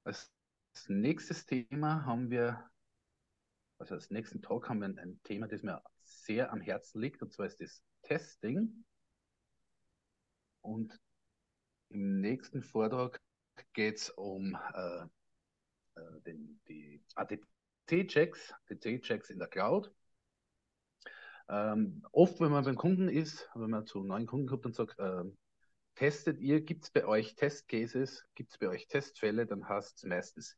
Als nächstes Thema haben wir, also als nächsten Talk haben wir ein Thema, das mir sehr am Herzen liegt, und zwar ist das Testing. Und im nächsten Vortrag geht es um die ATC-Checks, ATC-Checks in der Cloud. Oft, wenn man beim Kunden ist, wenn man zu neuen Kunden kommt und sagt, testet ihr, gibt es bei euch Testcases, gibt es bei euch Testfälle, dann heißt es meistens,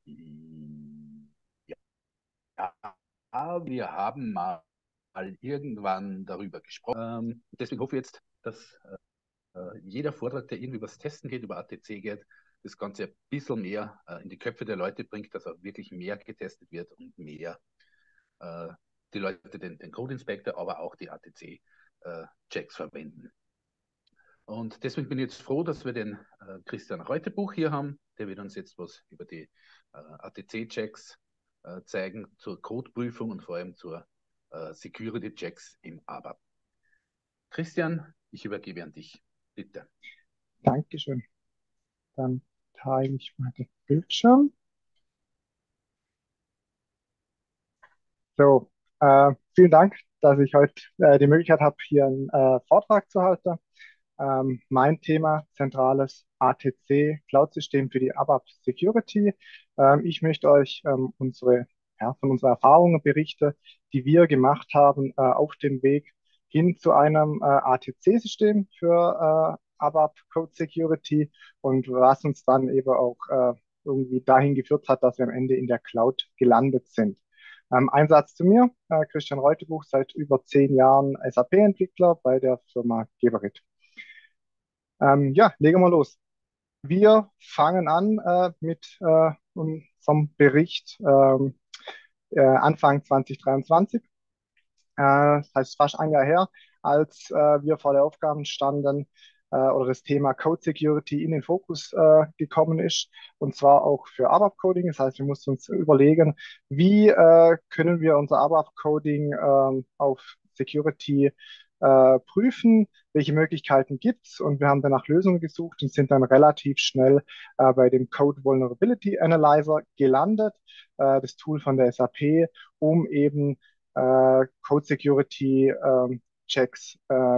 ja, wir haben mal irgendwann darüber gesprochen. Deswegen hoffe ich jetzt, dass jeder Vortrag, der irgendwie über das Testen geht, über ATC geht, das Ganze ein bisschen mehr in die Köpfe der Leute bringt, dass auch wirklich mehr getestet wird und mehr äh, die Leute den Code Inspector, aber auch die ATC-Checks verwenden. Und deswegen bin ich jetzt froh, dass wir den Christian Reutebuch hier haben. Der wird uns jetzt was über die ATC-Checks zeigen, zur Codeprüfung und vor allem zur Security-Checks im ABAP. Christian, ich übergebe an dich. Bitte. Dankeschön. Dann teile ich mal den Bildschirm. So, vielen Dank, dass ich heute die Möglichkeit habe, hier einen Vortrag zu halten. Mein Thema, zentrales ATC Cloud-System für die ABAP Security. Ich möchte euch von unserer Erfahrungen berichten, die wir gemacht haben auf dem Weg hin zu einem ATC-System für ABAP Code Security und was uns dann eben auch irgendwie dahin geführt hat, dass wir am Ende in der Cloud gelandet sind. Ein Satz zu mir, Christian Reutebuch, seit über 10 Jahren SAP-Entwickler bei der Firma Geberit. Ja, legen wir los. Wir fangen an mit unserem Bericht Anfang 2023. Das heißt fast ein Jahr her, als wir vor der Aufgabe standen oder das Thema Code Security in den Fokus gekommen ist, und zwar auch für ABAP-Coding. Das heißt, wir mussten uns überlegen, wie können wir unser ABAP-Coding auf Security prüfen, welche Möglichkeiten gibt es, und wir haben danach Lösungen gesucht und sind dann relativ schnell bei dem Code Vulnerability Analyzer gelandet, das Tool von der SAP, um eben Code Security Checks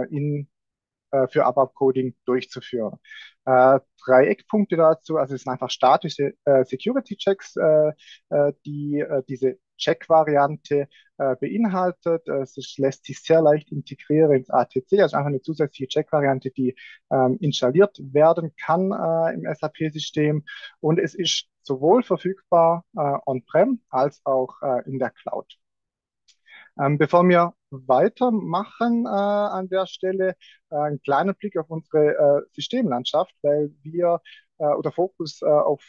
für ABAP-Coding durchzuführen. Drei Eckpunkte dazu, also es sind einfach statische Security-Checks, die diese Check-Variante beinhaltet. Lässt sich sehr leicht integrieren ins ATC, also einfach eine zusätzliche Check-Variante, die installiert werden kann im SAP-System, und es ist sowohl verfügbar on-prem als auch in der Cloud. Bevor wir weitermachen an der Stelle, ein kleiner Blick auf unsere Systemlandschaft, weil wir oder Fokus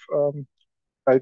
bei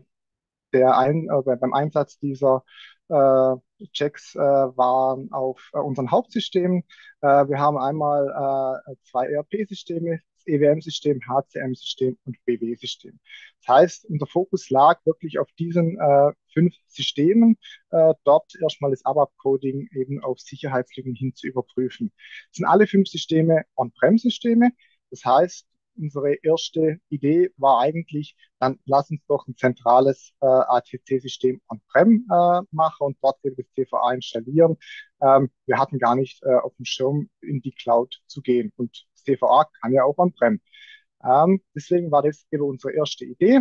beim Einsatz dieser äh, Checks waren auf unseren Hauptsystemen. Wir haben einmal zwei ERP-Systeme, das EWM-System, HCM-System und BW-System. Das heißt, unser Fokus lag wirklich auf diesen 5 Systemen, dort erstmal das ABAP-Coding eben auf Sicherheitslücken hin zu überprüfen. Das sind alle 5 Systeme On-Prem-Systeme. Das heißt, unsere erste Idee war eigentlich, dann lass uns doch ein zentrales ATC-System on-prem machen und dort eben das CVA installieren. Wir hatten gar nicht auf dem Schirm, in die Cloud zu gehen. Und das CVA kann ja auch on-prem. Deswegen war das eben unsere erste Idee.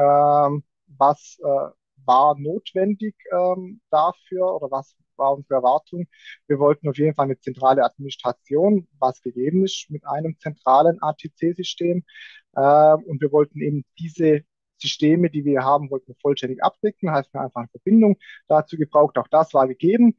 Was war notwendig dafür, oder was war unsere Erwartung? Wir wollten auf jeden Fall eine zentrale Administration, was gegeben ist mit einem zentralen ATC-System. Und wir wollten eben diese Systeme, die wir haben, wollten wir vollständig abdecken, heißt wir haben einfach eine Verbindung dazu gebraucht. Auch das war gegeben.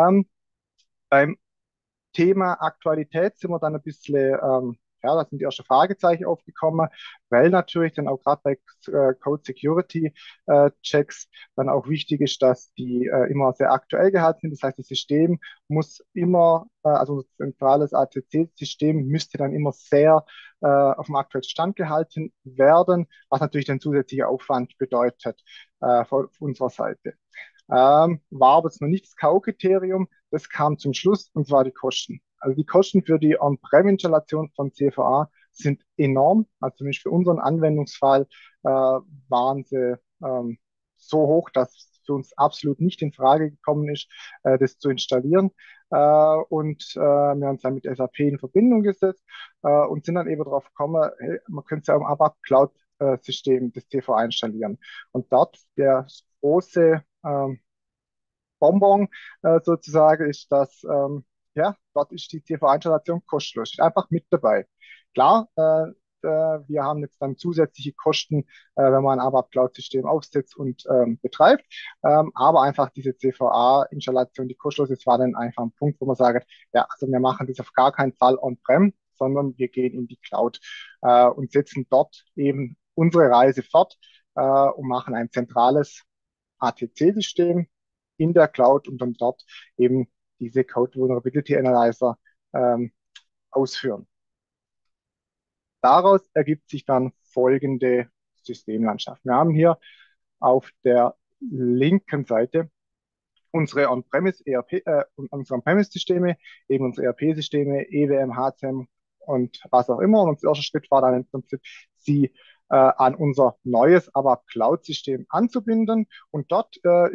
Beim Thema Aktualität sind wir dann ein bisschen, ja, da sind die ersten Fragezeichen aufgekommen, weil natürlich dann auch gerade bei Code Security Checks dann auch wichtig ist, dass die immer sehr aktuell gehalten sind. Das heißt, das System muss immer, also unser zentrales ATC-System müsste dann immer sehr auf dem aktuellen Stand gehalten werden, was natürlich dann zusätzlicher Aufwand bedeutet von unserer Seite. War aber jetzt noch nicht das K.O.-Kriterium. Das kam zum Schluss, und zwar die Kosten. Also die Kosten für die On-Prem-Installation von CVA sind enorm. Also zumindest für unseren Anwendungsfall waren sie so hoch, dass es für uns absolut nicht in Frage gekommen ist, das zu installieren. Und wir haben uns dann mit SAP in Verbindung gesetzt und sind dann eben darauf gekommen, hey, man könnte ja im ABAP Cloud-System das CV installieren. Und dort der große Bonbon sozusagen ist, dass ja, dort ist die CV-Installation kostenlos, ist einfach mit dabei. Klar, wir haben jetzt dann zusätzliche Kosten, wenn man ein ABAP Cloud-System aufsetzt und betreibt, aber einfach diese CVA-Installation, die kostenlos ist, war dann einfach ein Punkt, wo man sagt, ja, also wir machen das auf gar keinen Fall on-prem, sondern wir gehen in die Cloud und setzen dort eben unsere Reise fort und machen ein zentrales ATC-System in der Cloud und dann dort eben diese Code Vulnerability Analyzer ähm, ausführen. Daraus ergibt sich dann folgende Systemlandschaft. Wir haben hier auf der linken Seite unsere On-Premise unsere On-Premise-Systeme, eben unsere ERP-Systeme, EWM, HCM und was auch immer. Und unser erster Schritt war dann im Prinzip, sie an unser neues, aber Cloud-System anzubinden. Und dort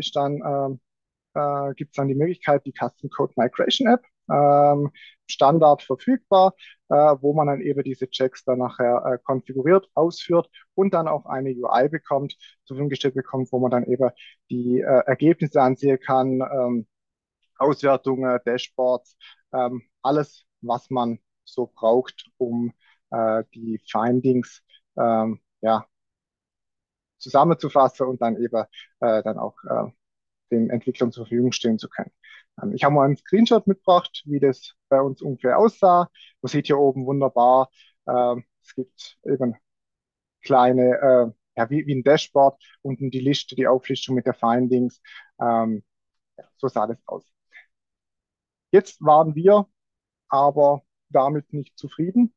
gibt es dann die Möglichkeit, die Custom Code Migration App, Standard verfügbar, wo man dann eben diese Checks dann nachher konfiguriert, ausführt und dann auch eine UI bekommt, zur Verfügung gestellt bekommt, wo man dann eben die Ergebnisse ansehen kann, Auswertungen, Dashboards, alles, was man so braucht, um die Findings ja, zusammenzufassen und dann eben dann auch den Entwicklern zur Verfügung stehen zu können. Ich habe mal einen Screenshot mitgebracht, wie das bei uns ungefähr aussah. Man sieht hier oben wunderbar, es gibt eben kleine, ja, wie ein Dashboard, unten die Liste, die Auflistung mit der Findings. Ja, so sah das aus. Jetzt waren wir aber damit nicht zufrieden.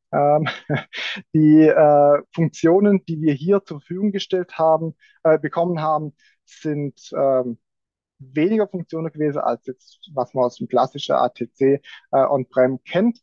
Die Funktionen, die wir hier zur Verfügung gestellt haben, bekommen haben, sind weniger Funktionen gewesen als jetzt, was man aus dem klassischen ATC On-Prem kennt.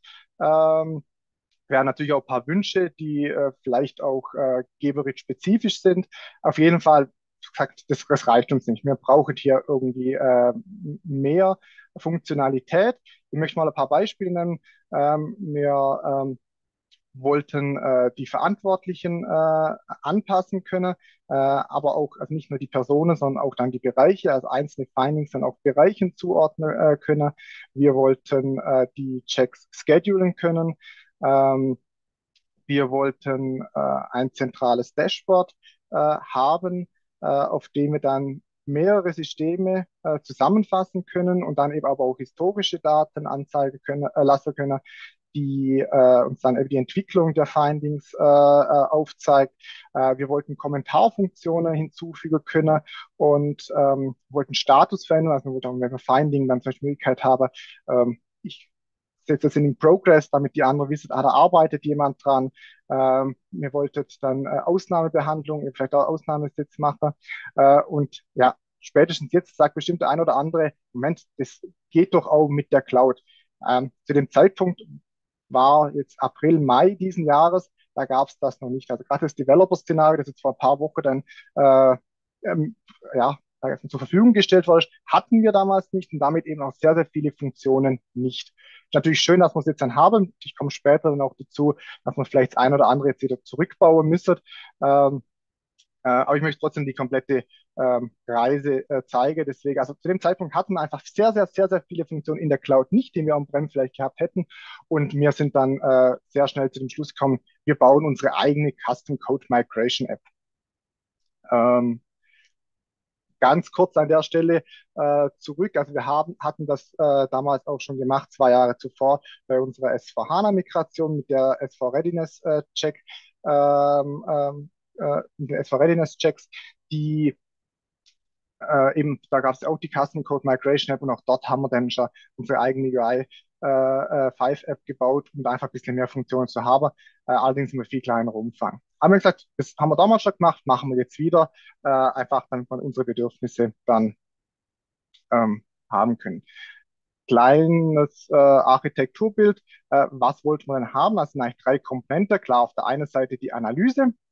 Wir haben natürlich auch ein paar Wünsche, die vielleicht auch Geberit-spezifisch sind. Auf jeden Fall, gesagt, das reicht uns nicht. Wir brauchen hier irgendwie mehr Funktionalität. Ich möchte mal ein paar Beispiele nennen. Wir wollten die Verantwortlichen anpassen können, aber auch also nicht nur die Personen, sondern auch dann die Bereiche, also einzelne Findings dann auch Bereichen zuordnen können. Wir wollten die Checks schedulen können. Ähm, Wir wollten ein zentrales Dashboard haben, auf dem wir dann mehrere Systeme zusammenfassen können und dann eben aber auch historische Daten anzeigen können, lassen können, die uns dann eben die Entwicklung der Findings aufzeigt. Wir wollten Kommentarfunktionen hinzufügen können und wollten Status verändern. Also wenn wir Finding dann zum Beispiel Möglichkeit haben, ich setze das in Progress, damit die anderen wissen, da arbeitet jemand dran. Wir wollten dann Ausnahmebehandlung, vielleicht auch Ausnahmesitz machen. Und ja, spätestens jetzt sagt bestimmt der ein oder andere, Moment, das geht doch auch mit der Cloud. Zu dem Zeitpunkt war jetzt April, Mai diesen Jahres, da gab es das noch nicht. Also gerade das Developer-Szenario, das jetzt vor ein paar Wochen dann ähm, ja, zur Verfügung gestellt wurde, hatten wir damals nicht und damit eben auch sehr, sehr viele Funktionen nicht. Ist natürlich schön, dass wir es jetzt dann haben. Ich komme später dann auch dazu, dass man vielleicht das ein oder andere jetzt wieder zurückbauen müsste. Ähm, aber ich möchte trotzdem die komplette Reise zeigen. Deswegen, also zu dem Zeitpunkt hatten wir einfach sehr, sehr, sehr, sehr viele Funktionen in der Cloud nicht, die wir on-prem vielleicht gehabt hätten. Und wir sind dann sehr schnell zu dem Schluss gekommen, wir bauen unsere eigene Custom Code Migration App. Ähm, Ganz kurz an der Stelle zurück. Also hatten das damals auch schon gemacht, 2 Jahre zuvor, bei unserer S4HANA-Migration mit der S4 Readiness Check, mit den S4 Readiness Checks, die eben, da gab es auch die Custom Code Migration App und auch dort haben wir dann schon unsere eigene UI 5 App gebaut, um da einfach ein bisschen mehr Funktionen zu haben, allerdings in einem viel kleineren Umfang. Haben wir gesagt, das haben wir damals schon gemacht, machen wir jetzt wieder, einfach dann von unsere Bedürfnisse dann haben können. Kleines Architekturbild. Was wollte man denn haben? Das sind eigentlich 3 Komponenten. Klar, auf der einen Seite die Analyse.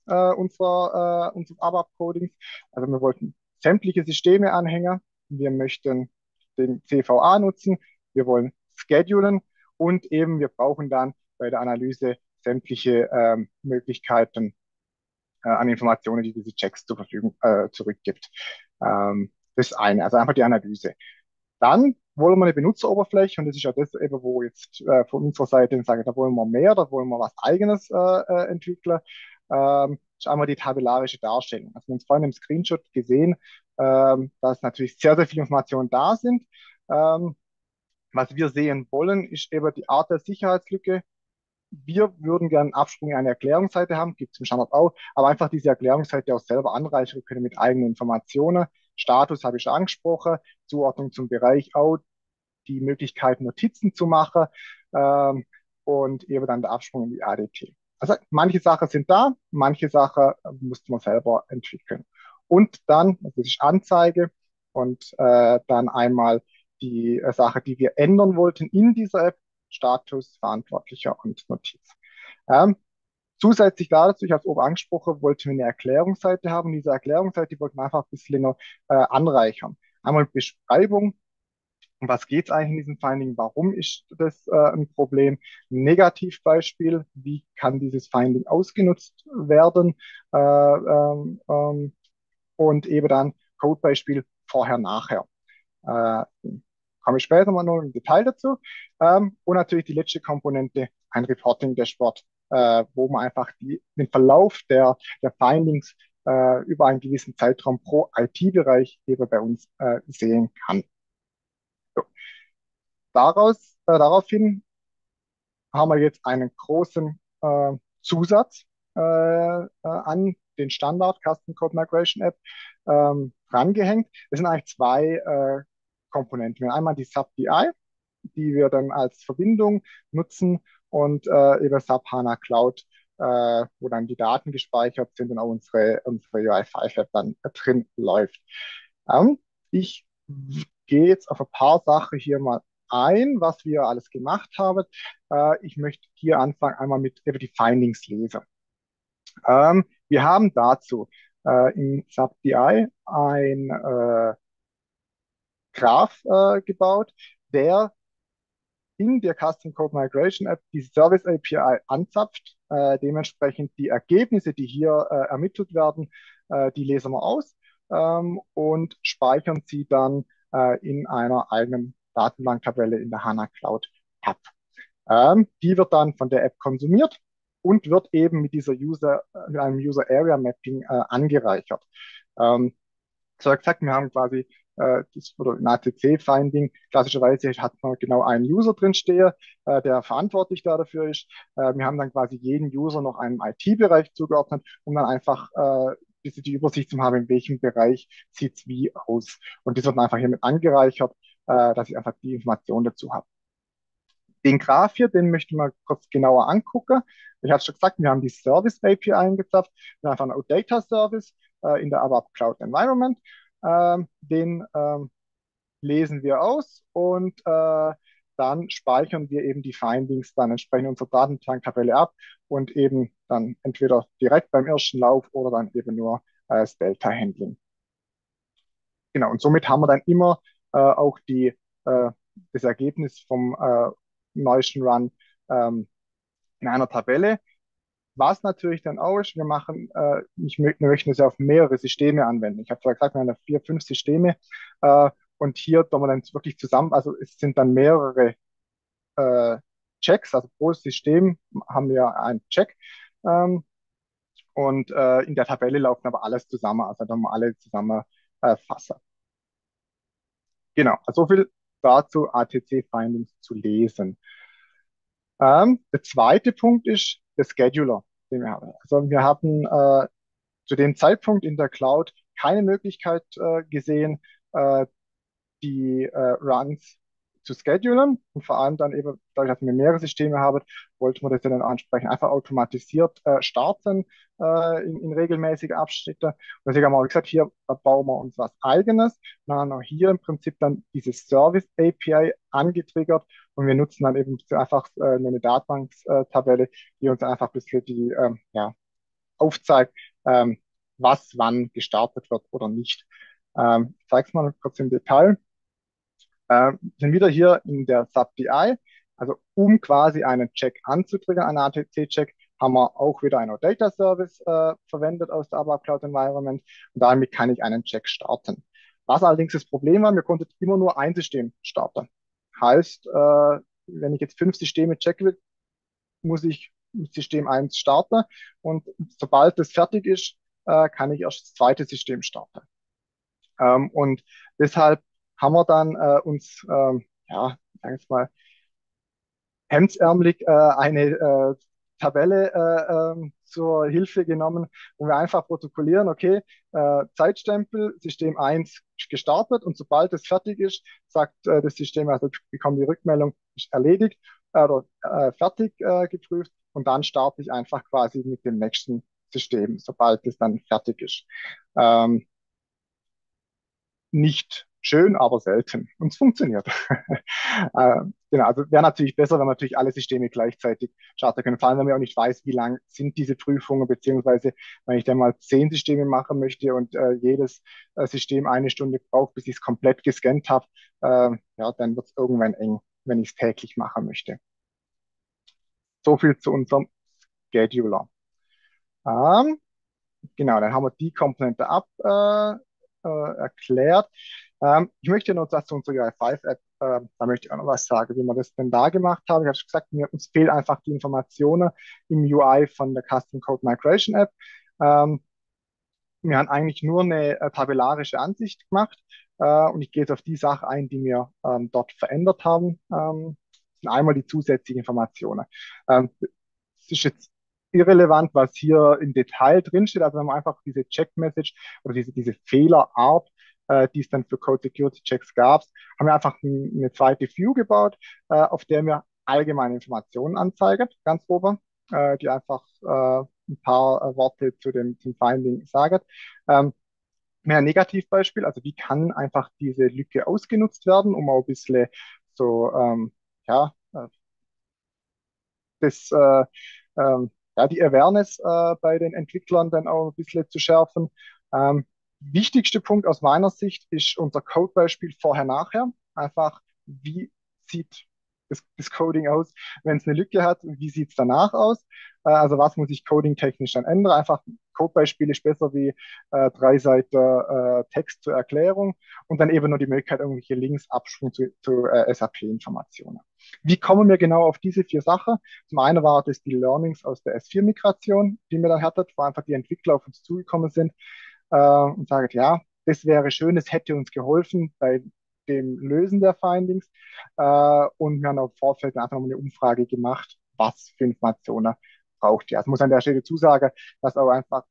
unseres ABAP-Codings. Also wir wollten sämtliche Systeme anhängen. Wir möchten den CVA nutzen. Wir wollen schedulen und eben wir brauchen dann bei der Analyse sämtliche Möglichkeiten an Informationen, die diese Checks zur Verfügung zurückgibt. Das eine, also einfach die Analyse. Dann wollen wir eine Benutzeroberfläche und das ist ja das eben, wo jetzt von unserer Seite sagen, da wollen wir mehr, da wollen wir was Eigenes entwickeln. Ist einmal die tabellarische Darstellung. Also wir haben es vorhin im Screenshot gesehen, dass natürlich sehr, sehr viele Informationen da sind. Was wir sehen wollen, ist eben die Art der Sicherheitslücke. Wir würden gerne einen Absprung in eine Erklärungsseite haben, gibt es im Standard auch, aber einfach diese Erklärungsseite auch selber anreichern können mit eigenen Informationen. Status habe ich schon angesprochen, Zuordnung zum Bereich auch, die Möglichkeit, Notizen zu machen und eben dann der Absprung in die ADT. Also manche Sachen sind da, manche Sachen musste man selber entwickeln. Und dann, das ist Anzeige und dann einmal die Sache, die wir ändern wollten in dieser App, Status, Verantwortlicher und Notiz. Ähm, Zusätzlich dazu, ich habe es oben angesprochen, wollten wir eine Erklärungsseite haben. Diese Erklärungsseite, die wollten wir einfach ein bisschen länger anreichern. Einmal Beschreibung, um was geht es eigentlich in diesem Finding? Warum ist das ein Problem? Ein Negativbeispiel, wie kann dieses Finding ausgenutzt werden? Und eben dann Codebeispiel vorher, nachher. Äh, Komme ich später mal noch im Detail dazu. Und natürlich die letzte Komponente, ein Reporting-Dashboard, wo man einfach den Verlauf der Findings über einen gewissen Zeitraum pro IT-Bereich eben bei uns sehen kann. So. Daraufhin haben wir jetzt einen großen Zusatz an den Standard Custom Code Migration App rangehängt. Das sind eigentlich zwei Komponenten. Wir haben einmal die SAP BI, die wir dann als Verbindung nutzen und über SAP HANA Cloud, wo dann die Daten gespeichert sind und auch unsere UI5-App dann drin läuft. Ich gehe jetzt auf ein paar Sachen hier mal ein, was wir alles gemacht haben. Ich möchte hier anfangen, einmal mit über die Findings lesen. Wir haben dazu in SAP BI ein Graph gebaut, der in der Custom Code Migration App die Service API anzapft. Dementsprechend die Ergebnisse, die hier ermittelt werden, die lesen wir aus und speichern sie dann in einer eigenen Datenbanktabelle in der HANA Cloud App. Die wird dann von der App konsumiert und wird eben mit einem User Area Mapping angereichert. So gesagt, wir haben quasi oder ein ATC-Finding, klassischerweise hat man genau einen User drinstehen, der verantwortlich dafür ist. Wir haben dann quasi jeden User noch einem IT-Bereich zugeordnet, um dann einfach bisschen die Übersicht zu haben, in welchem Bereich sieht es wie aus. Und das wird dann einfach hiermit angereichert, dass ich einfach die Information dazu habe. Den Graph hier, den möchte ich mal kurz genauer angucken. Ich habe schon gesagt, wir haben die Service API eingezapft. Wir haben einen Data Service in der ABAP Cloud Environment. Den lesen wir aus und dann speichern wir eben die Findings dann entsprechend unserer Datenbanktabelle ab und eben dann entweder direkt beim ersten Lauf oder dann eben nur das Delta-Handling. Genau, und somit haben wir dann immer auch das Ergebnis vom neuesten Run in einer Tabelle. Was natürlich dann auch ist, wir möchten es ja auf mehrere Systeme anwenden. Ich habe zwar gesagt, wir haben 4, 5 Systeme und hier tun wir dann wirklich zusammen, also es sind dann mehrere Checks, also pro System haben wir einen Check und in der Tabelle laufen aber alles zusammen, also dann wir alle zusammen fassen. Genau, also so viel dazu, ATC-Findings zu lesen. Der zweite Punkt ist der Scheduler, den wir haben. Also wir hatten zu dem Zeitpunkt in der Cloud keine Möglichkeit gesehen, die Runs zu schedulen und vor allem dann eben, dadurch, dass wir mehrere Systeme haben, wollten wir das dann ansprechen, einfach automatisiert starten in regelmäßige Abschnitte. Und deswegen haben wir auch gesagt, hier bauen wir uns was Eigenes. Dann haben wir hier im Prinzip dann diese Service API angetriggert und wir nutzen dann eben einfach nur eine Datenbank-Tabelle, die uns einfach ein bisschen aufzeigt, was wann gestartet wird oder nicht. Ich zeige es mal kurz im Detail. Sind wieder hier in der SAP-DI. Also um quasi einen Check anzutriggern, einen ATC-Check, haben wir auch wieder einen Data Service verwendet aus der ABAP Cloud Environment und damit kann ich einen Check starten. Was allerdings das Problem war, wir konnten immer nur ein System starten. Heißt, wenn ich jetzt 5 Systeme checke, muss ich mit System 1 starten und sobald das fertig ist, kann ich erst das zweite System starten. Und deshalb haben wir dann ja, sagen wir mal, hemdsärmelig eine Tabelle zur Hilfe genommen, wo wir einfach protokollieren, okay, Zeitstempel, System 1 ist gestartet und sobald es fertig ist, sagt das System, also bekommt die Rückmeldung, ist erledigt oder fertig geprüft und dann starte ich einfach quasi mit dem nächsten System, sobald es dann fertig ist. Ähm, Nicht schön, aber selten. Und es funktioniert. Genau, also wäre natürlich besser, wenn man natürlich alle Systeme gleichzeitig starten können. Vor allem, wenn man auch nicht weiß, wie lang sind diese Prüfungen, beziehungsweise wenn ich dann mal 10 Systeme machen möchte und jedes System eine Stunde braucht, bis ich es komplett gescannt habe, ja, dann wird es irgendwann eng, wenn ich es täglich machen möchte. So viel zu unserem Scheduler. Ähm, Genau, dann haben wir die Komponente erklärt. Ich möchte noch was zu unserer UI5-App, da möchte ich auch noch was sagen, wie wir das denn da gemacht haben. Ich habe schon gesagt, uns fehlen einfach die Informationen im UI von der Custom Code Migration App. Wir haben eigentlich nur eine tabellarische Ansicht gemacht und ich gehe jetzt auf die Sachen ein, die wir dort verändert haben. Das sind einmal die zusätzlichen Informationen. Es ist jetzt irrelevant, was hier im Detail drinsteht. Also wir haben einfach diese Check-Message oder diese Fehlerart, die es dann für Code Security Checks gab, haben wir einfach eine zweite View gebaut, auf der wir allgemeine Informationen anzeigen, ganz oben, die einfach ein paar Worte zum Finding sagen. Mehr ein Negativbeispiel, also wie kann einfach diese Lücke ausgenutzt werden, um auch ein bisschen so, ja, das ja, die Awareness bei den Entwicklern dann auch ein bisschen zu schärfen. Wichtigster Punkt aus meiner Sicht ist unser Codebeispiel vorher-nachher. Einfach, wie sieht das Coding aus, wenn es eine Lücke hat, wie sieht es danach aus? Also was muss ich coding-technisch dann ändern? Einfach Codebeispiel ist besser wie 3 Seiten Text zur Erklärung und dann eben nur die Möglichkeit, irgendwelche Links, Absprung zu SAP-Informationen. Wie kommen wir genau auf diese 4 Sachen? Zum einen war das die Learnings aus der S4-Migration, die wir dann hatten, wo einfach die Entwickler auf uns zugekommen sind und sagen, ja, das wäre schön, es hätte uns geholfen bei dem Lösen der Findings. Und wir haben auch im Vorfeld einfach mal eine Umfrage gemacht, was für Informationen braucht ihr. Also muss an der Stelle zusagen, dass auch einfach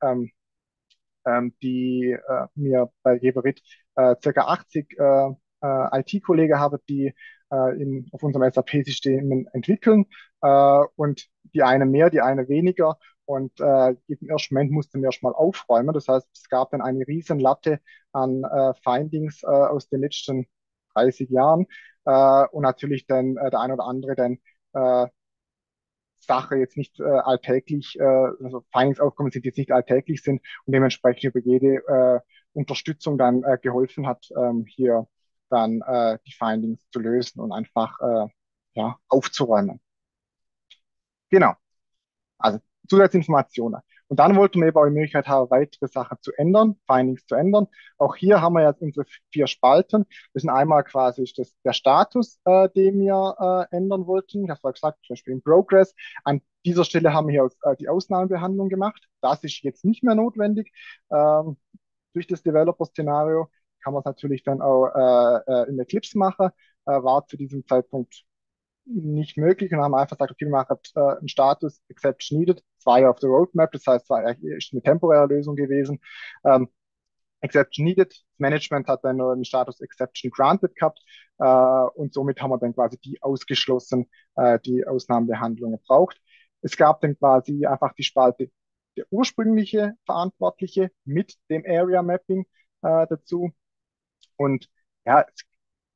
die mir bei Geberit circa 80 IT-Kollegen habe, die auf unserem SAP-System entwickeln und die eine mehr, die eine weniger. Und im ersten Moment mussten wir erstmal aufräumen. Das heißt, es gab dann eine riesen Latte an Findings aus den letzten 30 Jahren und natürlich dann der ein oder andere dann Sache jetzt nicht alltäglich, also Findingsaufkommen sind jetzt nicht alltäglich sind und dementsprechend über jede Unterstützung dann geholfen hat, hier dann die Findings zu lösen und einfach ja, aufzuräumen. Genau. Also Zusatzinformationen. Und dann wollten wir eben auch die Möglichkeit haben, weitere Sachen zu ändern, Findings zu ändern. Auch hier haben wir jetzt unsere 4 Spalten. Das sind einmal quasi der Status, den wir ändern wollten. Ich habe vorher gesagt, zum Beispiel im Progress. An dieser Stelle haben wir hier die Ausnahmebehandlung gemacht. Das ist jetzt nicht mehr notwendig. Durch das Developer-Szenario kann man es natürlich dann auch in Eclipse machen. War zu diesem Zeitpunkt nicht möglich und haben einfach gesagt, okay, wir machen einen Status Exception Needed. Es war ja auf der Roadmap, das heißt, es war eigentlich eine temporäre Lösung gewesen. Exception Needed. Das Management hat dann nur einen Status Exception Granted gehabt und somit haben wir dann quasi die ausgeschlossen, die Ausnahmebehandlung braucht. Es gab dann quasi einfach die Spalte der ursprüngliche Verantwortliche mit dem Area Mapping dazu. Und ja, es ist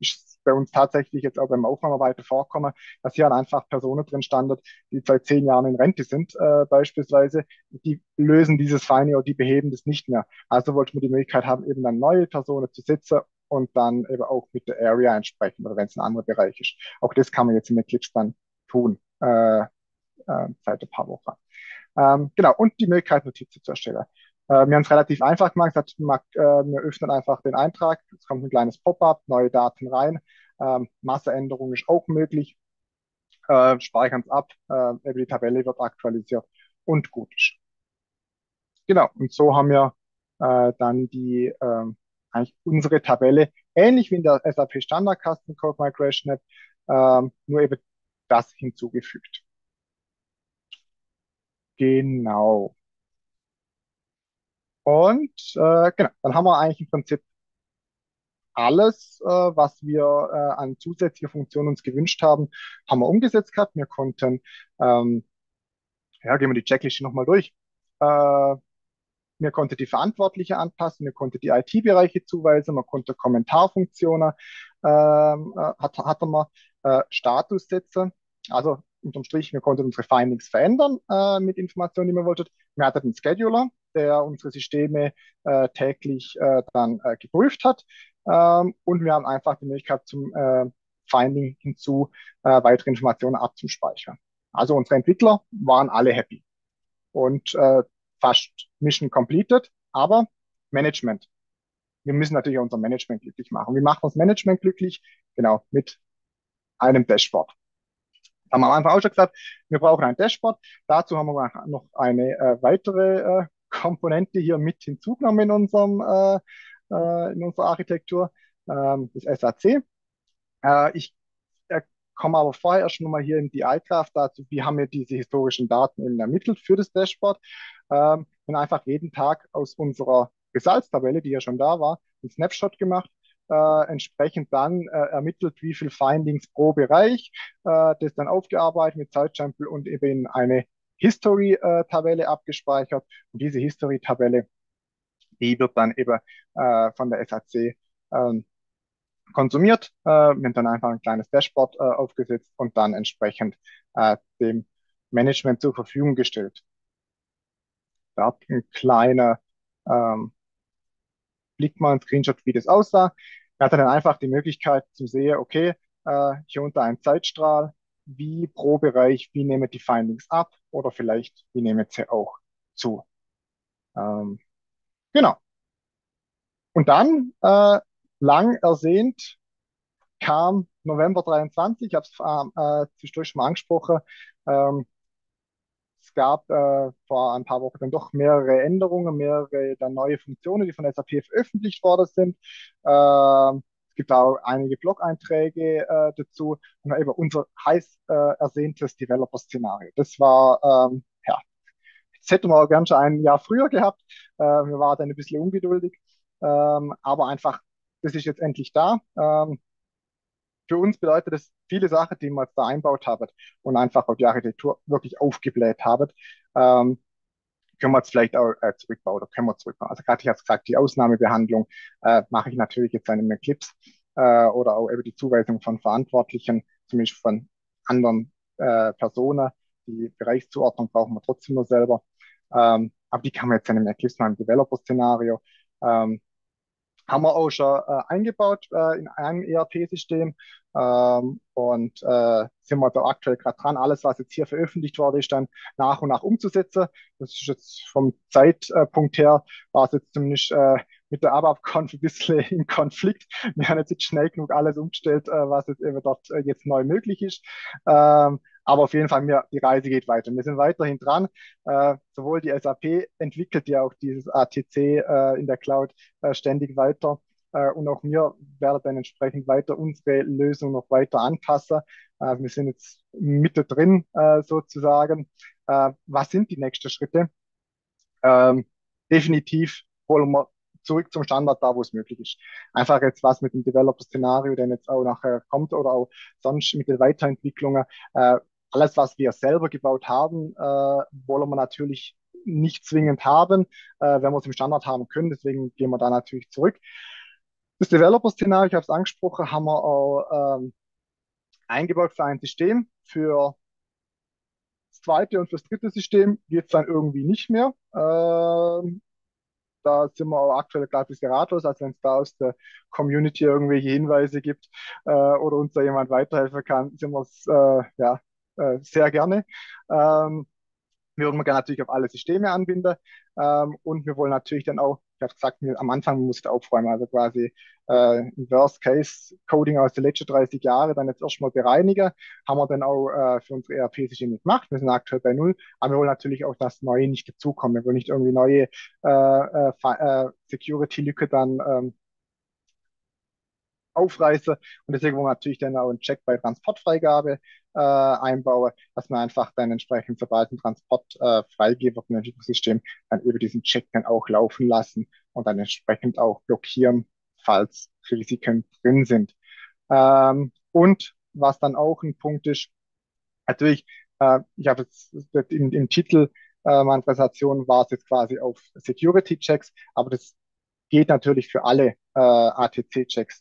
bei uns tatsächlich jetzt auch beim Aufnahmearbeiter vorkommen, dass hier einfach Personen drin standen, die seit 10 Jahren in Rente sind, beispielsweise, die lösen dieses Finding oder die beheben das nicht mehr. Also wollte man die Möglichkeit haben, eben dann neue Personen zu setzen und dann eben auch mit der Area entsprechend oder wenn es ein anderer Bereich ist. Auch das kann man jetzt in Eclipse dann tun, seit ein paar Wochen. Genau, und die Möglichkeit, Notizen zu erstellen. Wir haben es relativ einfach gemacht. Wir öffnen einfach den Eintrag. Es kommt ein kleines Pop-up, neue Daten rein. Masseänderung ist auch möglich. Speichern es ab. Die Tabelle wird aktualisiert und gut ist. Genau, und so haben wir dann eigentlich unsere Tabelle, ähnlich wie in der SAP Standard Custom Code Migration App, nur eben das hinzugefügt. Genau. Und genau, dann haben wir eigentlich im Prinzip alles, was wir an zusätzlicher Funktion uns gewünscht haben, haben wir umgesetzt gehabt. Wir konnten, ähm, ja, gehen wir die Checkliste nochmal durch. Wir konnten die Verantwortliche anpassen, wir konnten die IT-Bereiche zuweisen, man konnte Kommentarfunktionen, hatte man Status setzen. Also unterm Strich, wir konnten unsere Findings verändern mit Informationen, die wir wollten. Wir hatten einen Scheduler, der unsere Systeme täglich dann geprüft hat. Und wir haben einfach die Möglichkeit zum Finding hinzu, weitere Informationen abzuspeichern. Also unsere Entwickler waren alle happy. Und fast Mission completed, aber Management. Wir müssen natürlich unser Management glücklich machen. Wie macht man das Management glücklich? Genau, mit einem Dashboard. Haben wir am Anfang auch schon gesagt, wir brauchen ein Dashboard. Dazu haben wir noch eine weitere Komponente hier mit hinzugenommen in unserer Architektur, das SAC. Ich komme aber vorher erst nochmal hier in die iCraft dazu, wie haben wir diese historischen Daten eben ermittelt für das Dashboard. Und einfach jeden Tag aus unserer Results-Tabelle, die ja schon da war, einen Snapshot gemacht, entsprechend dann ermittelt, wie viel Findings pro Bereich, das dann aufgearbeitet mit Zeitstempel und eben in eine History-Tabelle abgespeichert. Und diese History-Tabelle, die wird dann eben von der SAC konsumiert. Wir haben dann einfach ein kleines Dashboard aufgesetzt und dann entsprechend dem Management zur Verfügung gestellt. Da hat ein kleiner Blick mal ein Screenshot, wie das aussah. Er hatte dann einfach die Möglichkeit zu sehen, okay, hier unter einem Zeitstrahl, wie pro Bereich, wie nehmen die Findings ab oder vielleicht, wie nehmen sie auch zu. Ähm, genau. Und dann, lang ersehnt, kam November 23, ich habe es zwischendurch schon mal angesprochen. Ähm, Es gab vor ein paar Wochen dann doch mehrere Änderungen, mehrere dann neue Funktionen, die von SAP veröffentlicht worden sind. Es gibt auch einige Blog-Einträge dazu und eben unser heiß ersehntes Developer-Szenario. Das war, ja, jetzt hätten wir gern schon ein Jahr früher gehabt. Wir waren dann ein bisschen ungeduldig, aber einfach, das ist jetzt endlich da. Für uns bedeutet das viele Sachen, die wir jetzt da einbaut haben und einfach auch die Architektur wirklich aufgebläht haben, können wir jetzt vielleicht auch zurückbauen oder können wir zurückbauen. Also gerade ich habe gesagt, die Ausnahmebehandlung mache ich natürlich jetzt dann in Eclipse oder auch über die Zuweisung von Verantwortlichen, zumindest von anderen Personen. Die Bereichszuordnung brauchen wir trotzdem nur selber. Aber die kann man jetzt dann im Eclipse mal im Developer-Szenario haben wir auch schon eingebaut in einem ERP-System und sind wir da aktuell gerade dran, alles, was jetzt hier veröffentlicht wurde, ist dann nach und nach umzusetzen. Das ist jetzt vom Zeitpunkt her, war es jetzt zumindest mit der ABAP-Conf ein bisschen im Konflikt. Wir haben jetzt nicht schnell genug alles umgestellt, was jetzt eben dort jetzt neu möglich ist. Aber auf jeden Fall, die Reise geht weiter. Wir sind weiterhin dran. Sowohl die SAP entwickelt ja auch dieses ATC in der Cloud ständig weiter. Und auch wir werden dann entsprechend weiter unsere Lösung noch weiter anpassen. Wir sind jetzt mittendrin sozusagen. Was sind die nächsten Schritte? Ähm, Definitiv wollen wir zurück zum Standard da, wo es möglich ist. Einfach jetzt was mit dem Developer-Szenario, der jetzt auch nachher kommt oder auch sonst mit den Weiterentwicklungen. Alles, was wir selber gebaut haben, wollen wir natürlich nicht zwingend haben, wenn wir es im Standard haben können. Deswegen gehen wir da natürlich zurück. Das Developer-Szenario, ich habe es angesprochen, haben wir auch eingebaut für ein System. Für das zweite und fürs dritte System geht es dann irgendwie nicht mehr. Da sind wir auch aktuell gerade ein bisschen ratlos. Also wenn es da aus der Community irgendwelche Hinweise gibt oder uns da jemand weiterhelfen kann, sind wir es ja, sehr gerne. Wir würden gerne natürlich auf alle Systeme anbinden und wir wollen natürlich dann auch, ich habe gesagt, am Anfang muss ich aufräumen, also quasi im Worst Case Coding aus den letzten 30 Jahren dann jetzt erstmal bereinigen, haben wir dann auch für unsere ERP-Systeme gemacht. Wir sind aktuell bei Null, aber wir wollen natürlich auch, dass neue nicht dazukommen. Wir wollen nicht irgendwie neue Security-Lücke dann aufreißen. Und deswegen wollen wir natürlich dann auch einen Check bei Transportfreigabe einbauen, dass man einfach dann entsprechend, sobald ein Transport freigegeben wird im Entwicklungssystem, dann über diesen Check dann auch laufen lassen und dann entsprechend auch blockieren, falls Risiken drin sind. Und was dann auch ein Punkt ist, natürlich, ich habe jetzt im Titel meiner Präsentation war es jetzt quasi auf Security Checks, aber das geht natürlich für alle ATC-Checks,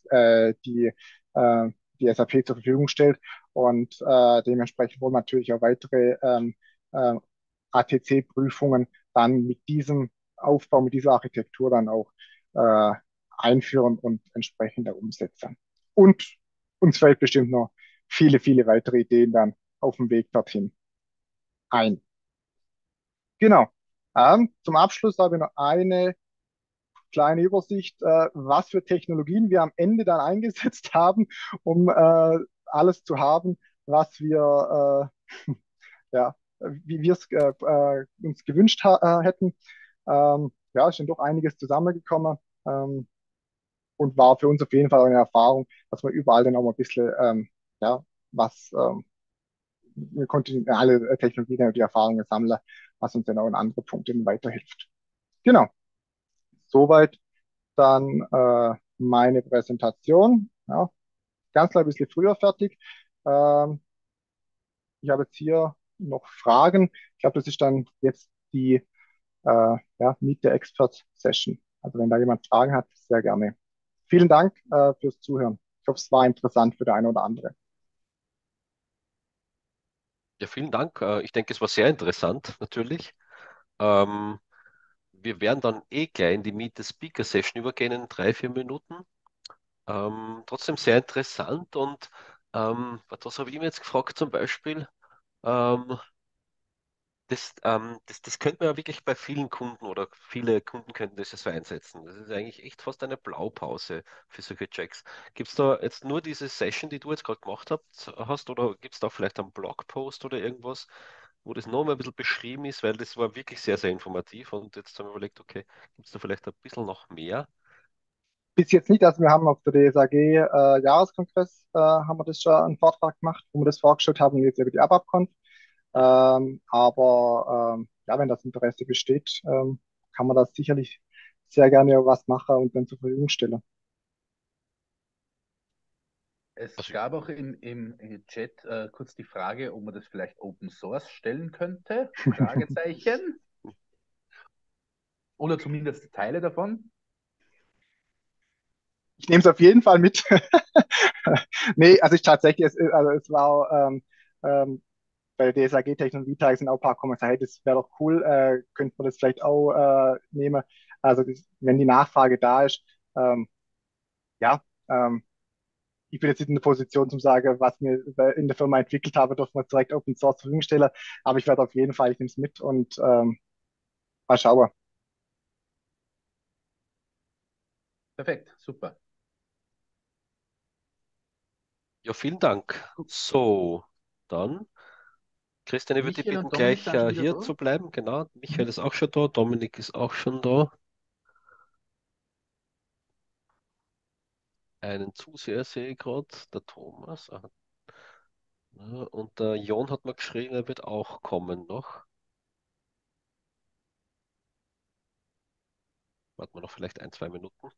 die SAP zur Verfügung stellt. Und dementsprechend wollen wir natürlich auch weitere äh, ATC-Prüfungen dann mit diesem Aufbau, mit dieser Architektur dann auch äh, einführen und entsprechend umsetzen. Und uns fällt bestimmt noch viele, viele weitere Ideen dann auf dem Weg dorthin ein. Genau. Zum Abschluss habe ich noch eine kleine Übersicht, was für Technologien wir am Ende dann eingesetzt haben, um alles zu haben, was wir ja, wie wir es uns gewünscht hätten. Ja, ist dann doch einiges zusammengekommen und war für uns auf jeden Fall eine Erfahrung, dass wir überall dann auch mal ein bisschen ja, was wir konnten alle Technologien und die Erfahrungen sammeln, was uns dann auch in andere Punkte weiterhilft. Genau, soweit dann meine Präsentation. Ja, ganz klein bisschen früher fertig. Ähm, ich habe jetzt hier noch Fragen. Ich glaube, das ist dann jetzt die ja, Meet the Expert Session. Also wenn da jemand Fragen hat, sehr gerne. Vielen Dank fürs Zuhören. Ich hoffe, es war interessant für der eine oder andere. Ja, vielen Dank. Ich denke, es war sehr interessant, natürlich. Ähm, Wir werden dann eh gleich in die Meet the Speaker Session übergehen in 3, 4 Minuten. Trotzdem sehr interessant und was habe ich mir jetzt gefragt zum Beispiel? Ähm, das könnte man ja wirklich bei vielen Kunden oder viele Kunden könnten das ja so einsetzen. Das ist eigentlich echt fast eine Blaupause für solche Checks. Gibt es da jetzt nur diese Session, die du jetzt gerade gemacht hast, oder gibt es da vielleicht einen Blogpost oder irgendwas, wo das nochmal ein bisschen beschrieben ist, weil das war wirklich sehr, sehr informativ und jetzt haben wir überlegt, okay, gibt es da vielleicht ein bisschen noch mehr? Bis jetzt nicht, also wir haben auf der DSAG Jahreskongress haben wir das schon einen Vortrag gemacht, wo wir das vorgestellt haben, jetzt über die ABAP-Conf. Mhm. Aber ja, wenn das Interesse besteht, kann man das sicherlich sehr gerne was machen und dann zur Verfügung stellen. Es Also, gab auch im Chat kurz die Frage, ob man das vielleicht Open Source stellen könnte. Fragezeichen. Oder zumindest Teile davon. Ich nehme es auf jeden Fall mit. Nee, also ich tatsächlich, also es war bei der DSAG Technologietage sind auch ein paar Kommentare, hey, das wäre doch cool, könnte man das vielleicht auch nehmen. Also wenn die Nachfrage da ist, ähm, ja, ich bin jetzt nicht in der Position zum sagen, was wir in der Firma entwickelt haben, dürfen wir direkt Open Source zur Verfügung stellen. Aber ich werde auf jeden Fall, ich nehme es mit und mal schauen. Perfekt, super. ja, vielen Dank. So, dann, Christian, ich würde dich Michael bitten, und Dominik gleich sind schon wieder hier da. zu bleiben. Genau, Michael Mhm. ist auch schon da, Dominik ist auch schon da. Einen Zuseher sehe ich gerade, der Thomas. Aha. Ja, und der Jon hat mir geschrieben, er wird auch kommen noch. Warten wir noch vielleicht 1, 2 Minuten.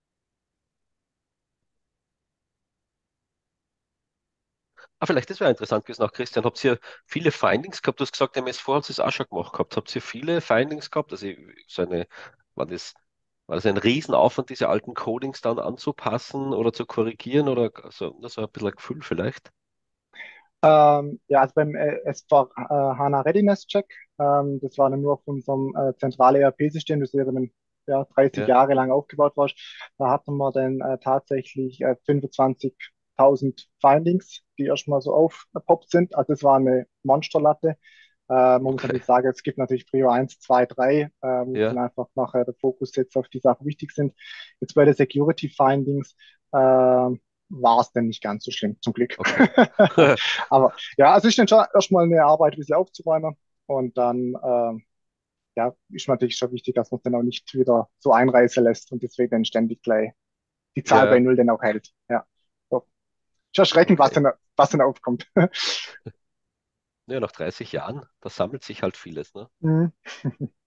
Ah, vielleicht, das wäre interessant gewesen, auch Christian. Habt ihr viele Findings gehabt? Du hast gesagt, MS4 habt ihr es auch schon gemacht gehabt. Habt ihr viele Findings gehabt? Also so eine, war das War das ein Riesenaufwand, diese alten Codings dann anzupassen oder zu korrigieren oder so, das war ein bisschen ein Gefühl vielleicht? Ja, also beim S4HANA Readiness Check, das war dann nur auf unserem zentralen ERP-System, das ja 30 Ja, Jahre lang aufgebaut war. Da hatten wir dann tatsächlich 25.000 Findings, die erstmal so aufgepoppt sind. Also das war eine Monsterlatte. Man muss okay. natürlich sagen, es gibt natürlich Prio 1, 2, 3, wo dann Ja, einfach nachher der Fokus jetzt auf die Sachen wichtig sind. Jetzt bei den Security Findings war es dann nicht ganz so schlimm, zum Glück. okay. Aber ja, es ist dann schon erstmal eine Arbeit, ein bisschen aufzuräumen. Und dann ja, ist natürlich schon wichtig, dass man es dann auch nicht wieder so einreißen lässt und deswegen dann ständig gleich die Zahl bei Ja, Null dann auch hält. Ja. So. Ist erschreckend, okay. was dann aufkommt. Ja, nach 30 Jahren, da sammelt sich halt vieles, ne? Mhm.